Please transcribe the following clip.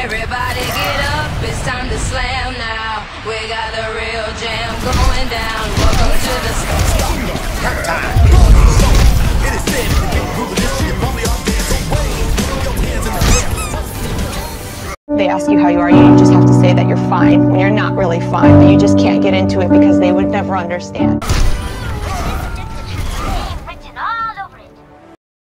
Everybody get up, it's time to slam now. We got the real jam going down. Welcome to the It is said to be moving this shit, only our dance away. Your hands in the air. They ask you how you are, you just have to say that you're fine when you're not really fine, but you just can't get into it because they would never understand.